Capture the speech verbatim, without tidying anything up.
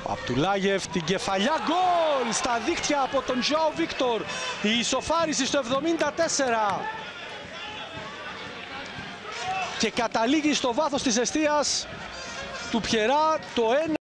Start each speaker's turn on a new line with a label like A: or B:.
A: Ο Απτουλάγεφ, την κεφαλιά, γκολ στα δίχτυα από τον Ζωάο Βίκτορ. Η ισοφάριση στο εβδομήντα τέσσερα. Και καταλήγει στο βάθος της εστίας του Πιερά το ένα.